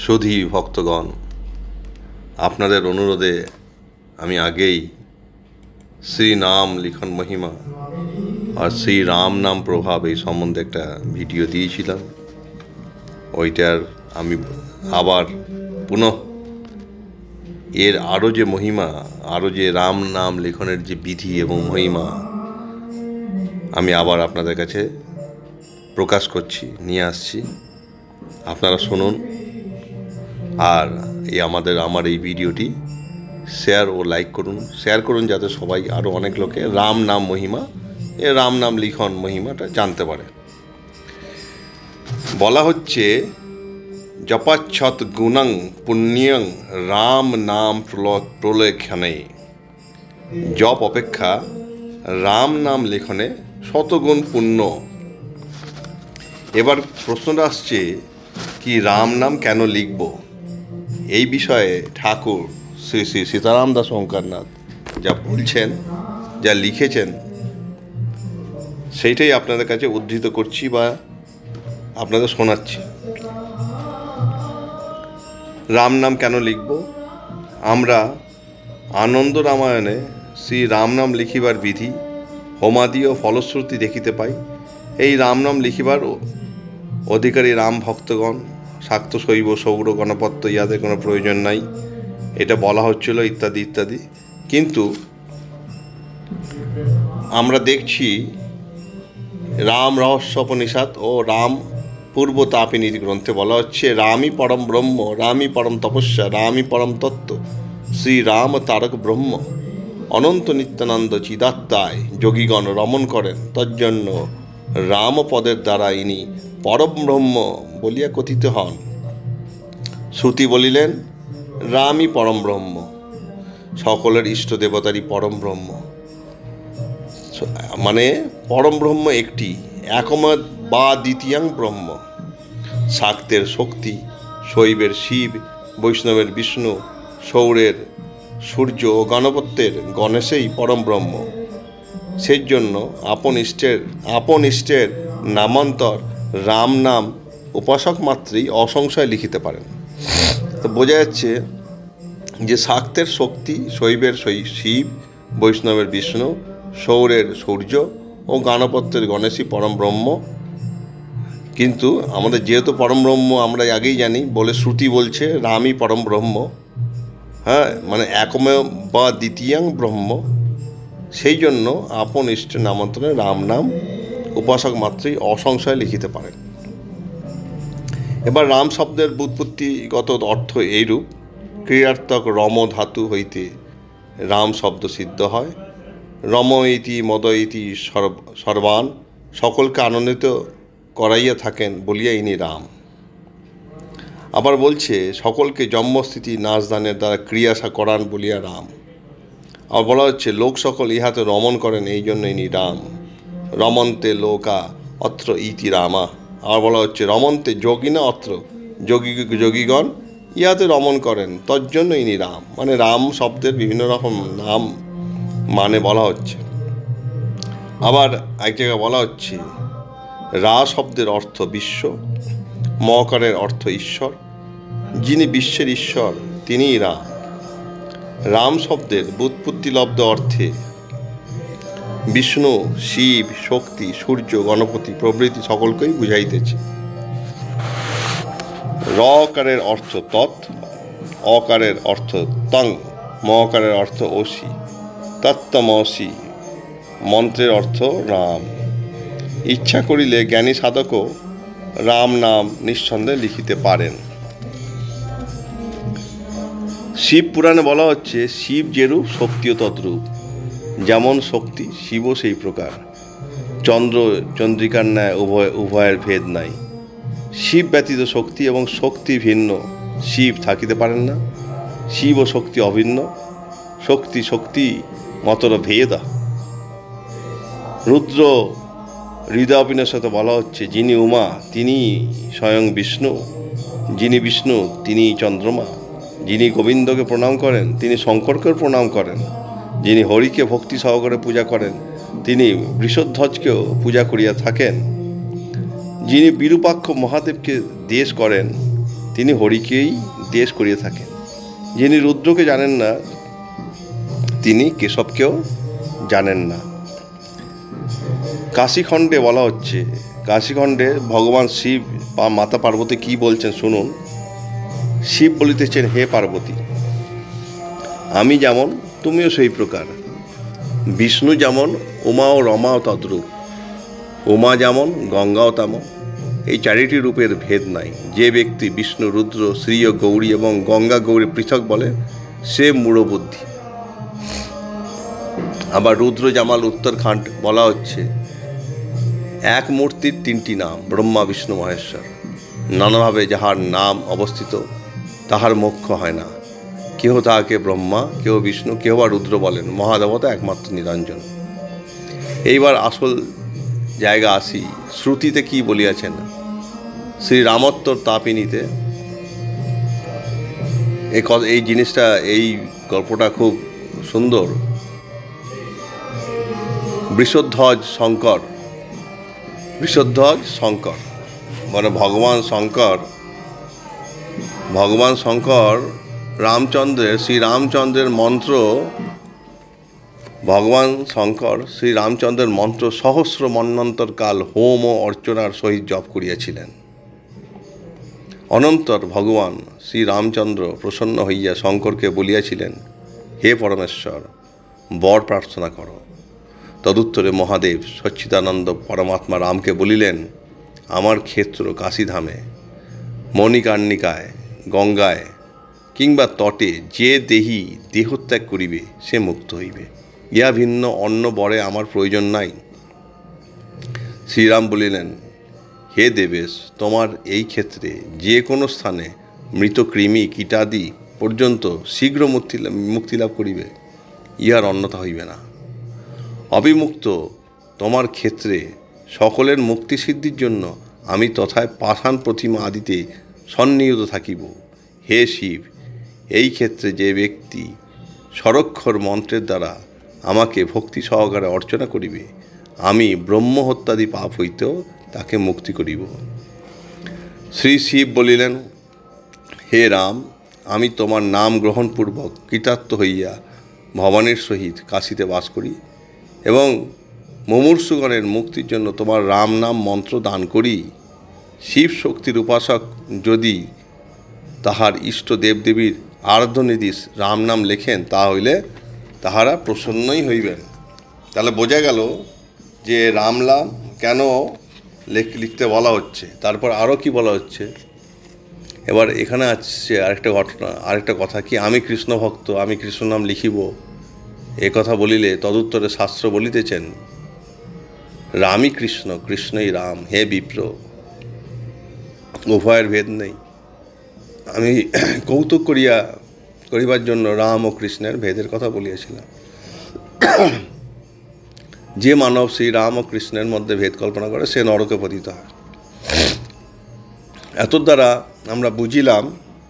সুধী ভক্তগণ, আপনাদের অনুরোধে আমি আগেই শ্রী নাম লিখন মহিমা আর শ্রী রাম নাম প্রভাব এই সম্বন্ধে একটা ভিডিও দিয়েছিলাম। ওইটার আমি আবার পুনঃ এর আরও যে মহিমা, আরও যে রাম নাম লেখনের যে বিধি এবং মহিমা আমি আবার আপনাদের কাছে প্রকাশ করছি, নিয়ে আসছি। আপনারা শুনুন আর আমার এই ভিডিওটি শেয়ার ও লাইক করুন, যাতে সবাই আরও অনেক লোকে রাম নাম মহিমা, রাম নাম লিখন মহিমাটা জানতে পারে। বলা হচ্ছে জপাচ্ছত গুণং পুণ্যং রাম নাম প্রলেখনে, জপ অপেক্ষা রাম নাম লেখনে শতগুণ পুণ্য। এবার প্রশ্নটা আসছে কি রাম নাম কেন লিখব? এই বিষয়ে ঠাকুর শ্রী শ্রী সীতারাম দাস ওঙ্কারনাথ যা বলছেন, যা লিখেছেন, সেইটাই আপনাদের কাছে উদ্ধৃত করছি বা আপনাদের শোনাচ্ছি। রাম নাম কেন লিখব? আমরা আনন্দ রামায়ণে শ্রী রাম নাম লিখিবার বিধি হোমাদি ও ফলশ্রুতি দেখিতে পাই। এই রাম নাম লিখিবার অধিকারী রাম ভক্তগণ শাক্ত শৈব সৌর গণপত্য ইহাদের কোনো প্রয়োজন নাই, এটা বলা হচ্ছিল ইত্যাদি ইত্যাদি। কিন্তু আমরা দেখছি রাম রহস্যোপনিষদ ও রাম পূর্ব তাপিনী গ্রন্থে বলা হচ্ছে রামই পরম ব্রহ্ম, রামই পরম তপস্যা, রামই পরম তত্ত্ব, শ্রী রাম তারক ব্রহ্ম, অনন্ত নিত্যানন্দ চিদাত্মায় যোগীগণ রমণ করেন, তজ্জন্য রামপদের দ্বারা ইনি পরম ব্রহ্ম বলিয়া কথিত হন। শ্রুতি বলিলেন রামই পরম ব্রহ্ম, সকলের ইষ্ট দেবতারই পরম ব্রহ্ম। মানে পরম ব্রহ্ম একটি, একমত বা দ্বিতীয়াং ব্রহ্ম। শাক্তের শক্তি, শৈবের শিব, বৈষ্ণবের বিষ্ণু, সৌরের সূর্য ও গণপত্যের গণেশেই পরম ব্রহ্ম। সেই জন্য আপন ইষ্টের নামান্তর রাম নাম উপাসক মাত্রই অসংশয় লিখিতে পারেন। তো বোঝা যাচ্ছে যে শাক্তের শক্তি, শৈবের শিব, বৈষ্ণবের বিষ্ণু, সৌরের সূর্য ও গণপত্যের গণেশই পরম ব্রহ্ম। কিন্তু আমাদের যেহেতু পরম ব্রহ্ম আমরা আগেই জানি বলে শ্রুতি বলছে রামই পরম ব্রহ্ম, মানে একমে বা দ্বিতীয়াং ব্রহ্ম। সেই জন্য আপন ইষ্টের নামান্তরে রাম নাম উপাসক মাত্রই অসংশয় লিখিতে পারেন। এবার রাম শব্দের ব্যুৎপত্তিগত অর্থ এইরূপ: ক্রিয়ার্থক রম ধাতু হইতে রাম শব্দ সিদ্ধ হয়। রম ইতি মদ ইতি সর্বান, সকলকে আনন্দিত করাইয়া থাকেন বলিয়া ইনি রাম। আবার বলছে সকলকে জন্মস্থিতি নাচ দানের দ্বারা ক্রিয়াশা করান বলিয়া রাম। আবার বলা হচ্ছে লোক সকল ইহাতে রমণ করেন, এই জন্য ইনি রাম। রমন্তে লোকা অত্র ইতি রামা। আবার বলা হচ্ছে রমন্তে যোগিনা অত্র, যোগীগণ ইহাতে রমণ করেন, তজ্জন্য ইনি রাম। মানে রাম শব্দের বিভিন্ন রকম নাম মানে বলা হচ্ছে। আবার এক জায়গায় বলা হচ্ছে রা শব্দের অর্থ বিশ্ব, মকারের অর্থ ঈশ্বর, যিনি বিশ্বের ঈশ্বর তিনিই রাম। রাম শব্দের ব্যুৎপত্তিলব্ধ অর্থে বিষ্ণু, শিব, শক্তি, সূর্য, গণপতি প্রভৃতি সকলকেই বুঝাইতেছে। রকারের অর্থ তৎ, অকারের অর্থ তং, মকারের অর্থ অসি, তত্ত্বমসি মন্ত্রের অর্থ রাম। ইচ্ছা করিলে জ্ঞানী সাধকও রাম নাম নিঃসন্দেহে লিখিতে পারেন। শিব পুরাণে বলা হচ্ছে শিব যেরূপ শক্তিও তদ্রূপ, যেমন শক্তি শিবও সেই প্রকার। চন্দ্র চন্দ্রিকার ন্যায় উভয়ের ভেদ নাই। শিব ব্যতীত শক্তি এবং শক্তি ভিন্ন শিব থাকিতে পারেন না। শিব ও শক্তি অভিন্ন, শক্তি মতর ভেদ। রুদ্র হৃদয়োপনিষদে বলা হচ্ছে যিনি উমা তিনি স্বয়ং বিষ্ণু, যিনি বিষ্ণু তিনি চন্দ্রমা, যিনি গোবিন্দকে প্রণাম করেন তিনি শঙ্করকেও প্রণাম করেন, যিনি হরিকে ভক্তি সহকারে পূজা করেন তিনি বৃষধ্বজকেও পূজা করিয়া থাকেন, যিনি বিরূপাক্ষ মহাদেবকে দেশ করেন তিনি হরিকেই দেশ করিয়ে থাকেন। যিনি রুদ্রকে জানেন না তিনি কেশবকেও জানেন না। কাশীখণ্ডে বলা হচ্ছে, কাশীখণ্ডে ভগবান শিব বা মাতা পার্বতী কি বলছেন শুনুন। শিব বলিতেছেন, হে পার্বতী, আমি যেমন তুমিও সেই প্রকার। বিষ্ণু যেমন উমা ও রমাও তদ্রূপ। উমা যেমন গঙ্গাও তেমন। এই চারিটি রূপের ভেদ নাই। যে ব্যক্তি বিষ্ণু, রুদ্র, শ্রী ও গৌরী এবং গঙ্গা গৌরী পৃথক বলে সে মূঢ়বুদ্ধি। আবার রুদ্র জামাল উত্তরখাণ্ড বলা হচ্ছে, এক মূর্তির তিনটি নাম, ব্রহ্মা বিষ্ণু মহেশ্বর। নানাভাবে যাহার নাম অবস্থিত তাহার মোক্ষ হয় না। কেহ তাহাকে ব্রহ্মা, কেহ বিষ্ণু, কেহ বা রুদ্র বলেন। মহাদেবতা একমাত্র নিরঞ্জন। এইবার আসল জায়গা আসি। শ্রুতিতে কি বলিয়াছেন? শ্রী রামোত্তর তাপিনীতে এই জিনিসটা, এই গল্পটা খুব সুন্দর। বৃষধ্বজ শঙ্কর মানে ভগবান শঙ্কর রামচন্দ্রের, শ্রীরামচন্দ্রের মন্ত্র, ভগবান শঙ্কর শ্রীরামচন্দ্রের মন্ত্র সহস্র মন্বন্তর কাল হোম ও অর্চনার সহিত জপ করিয়াছিলেন। অনন্তর ভগবান শ্রীরামচন্দ্র প্রসন্ন হইয়া শঙ্করকে বলিয়াছিলেন, হে পরমেশ্বর, বর প্রার্থনা করো। তদুত্তরে মহাদেব সচ্চিদানন্দ পরমাত্মা রামকে বলিলেন, আমার ক্ষেত্র কাশীধামে, মণিকর্ণিকায়, গঙ্গায় কিংবা তটে যে দেহী দেহত্যাগ করিবে সে মুক্ত হইবে। ইহা ভিন্ন অন্য বরে আমার প্রয়োজন নাই। শ্রীরাম বলিলেন, হে দেবেশ, তোমার এই ক্ষেত্রে যে কোনো স্থানে মৃত কৃমি কীটাদি পর্যন্ত শীঘ্র মুক্তি লাভ করিবে, ইহার অন্যথা হইবে না। অবিমুক্ত তোমার ক্ষেত্রে সকলের মুক্তি সিদ্ধির জন্য আমি তথায় পাষাণ প্রতিমা আদিতে সন্নিহিত থাকিব। হে শিব, এই ক্ষেত্রে যে ব্যক্তি স্বরক্ষর মন্ত্রের দ্বারা আমাকে ভক্তি সহকারে অর্চনা করিবে, আমি ব্রহ্মহত্যাদি পাপ হইতেও তাকে মুক্তি করিব। শ্রী শিব বলিলেন, হে রাম, আমি তোমার নাম গ্রহণপূর্বক কৃতার্থ হইয়া ভবানীর সহিত কাশীতে বাস করি এবং মুমূর্ষুগণের মুক্তির জন্য তোমার রাম নাম মন্ত্র দান করি। শিব শক্তির উপাসক যদি তাহার ইষ্ট দেবদেবীর আরাধ্যনিধি রাম নাম লেখেন, তা হইলে তাহারা প্রসন্নই হইবেন। তাহলে বোঝা গেল যে রাম নাম কেন লিখতে বলা হচ্ছে। তারপর আরও কি বলা হচ্ছে, এবার এখানে আসছে আরেকটা ঘটনা, আরেকটা কথা কি, আমি কৃষ্ণ ভক্ত, আমি কৃষ্ণ নাম লিখিব, এ কথা বলিলে তদুত্তরে শাস্ত্র বলিতেছেন, রামই কৃষ্ণ, কৃষ্ণই রাম। হে বিপ্র, উভয়ের ভেদ নেই। আমি কৌতুক করিবার জন্য রাম ও কৃষ্ণের ভেদের কথা বলিয়াছিলাম। যে মানব শ্রী রাম ও কৃষ্ণের মধ্যে ভেদ কল্পনা করে সে নরকে পতিত হয়। এত দ্বারা আমরা বুঝিলাম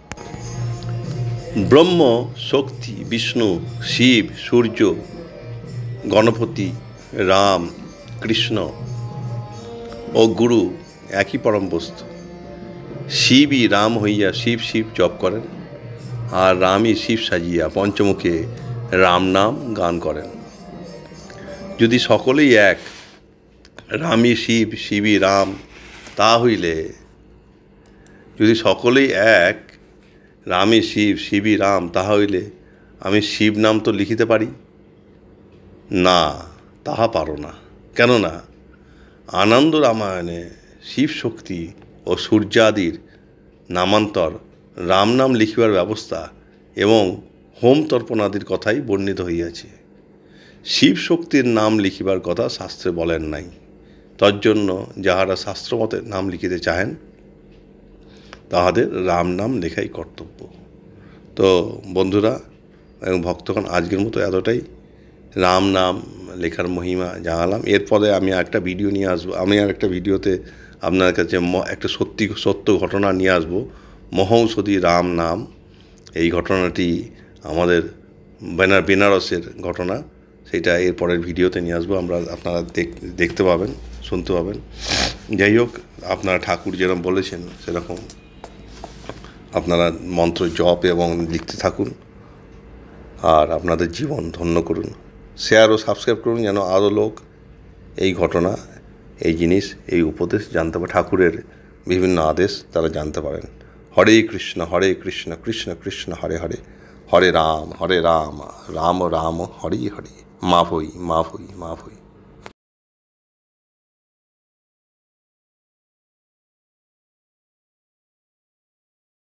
ব্রহ্ম, শক্তি, বিষ্ণু, শিব, সূর্য, গণপতি, রাম, কৃষ্ণ ও গুরু একই পরম বস্তু। শিবই রাম হইয়া শিব শিব জপ করেন, আর রামই শিব সাজিয়া পঞ্চমুখে রাম নাম গান করেন। যদি সকলেই এক, রামই শিব শিবই রাম, তা হইলে যদি সকলেই এক, রামই শিব শিবই রাম, তাহা হইলে আমি শিব নাম তো লিখিতে পারি না, তাহা পারো না। কেননা আনন্দ রামায়ণে শিব শক্তি ও সূর্যাদির নামান্তর, রাম নাম লিখিবার ব্যবস্থা এবং হোম তর্পণাদির কথাই বর্ণিত হইয়াছে। শিব শক্তির নাম লিখিবার কথা শাস্ত্রে বলেন নাই। তজ্জন্য যাহারা শাস্ত্রমতে নাম লিখিতে চাহেন তাহাদের রাম নাম লেখাই কর্তব্য। তো বন্ধুরা এবং ভক্তগণ, আজকের মতো এতটাই। রাম নাম লেখার মহিমা জানালাম। এরপরে আমি একটা ভিডিও নিয়ে আসবো। আমি আর একটা ভিডিওতে আপনার কাছে একটা সত্য ঘটনা নিয়ে আসবো, মহৌষধি রাম নাম। এই ঘটনাটি আমাদের বেনারসের ঘটনা, সেটা এরপরের ভিডিওতে নিয়ে আসবো। আপনারা দেখতে পাবেন, শুনতে পাবেন। যাই হোক, আপনারা ঠাকুর যেরকম বলেছেন সেরকম আপনারা মন্ত্র জপ এবং লিখতে থাকুন আর আপনাদের জীবন ধন্য করুন। শেয়ার ও সাবস্ক্রাইব করুন যেন আরও লোক এই ঘটনা, এই জিনিস, এই উপদেশ জানতে পারে, ঠাকুরের বিভিন্ন আদেশ তারা জানতে পারেন। হরে কৃষ্ণ কৃষ্ণ কৃষ্ণ হরে হরে, হরে রাম রাম রাম হরি হরি, মা ভই মা ভই মা ভই।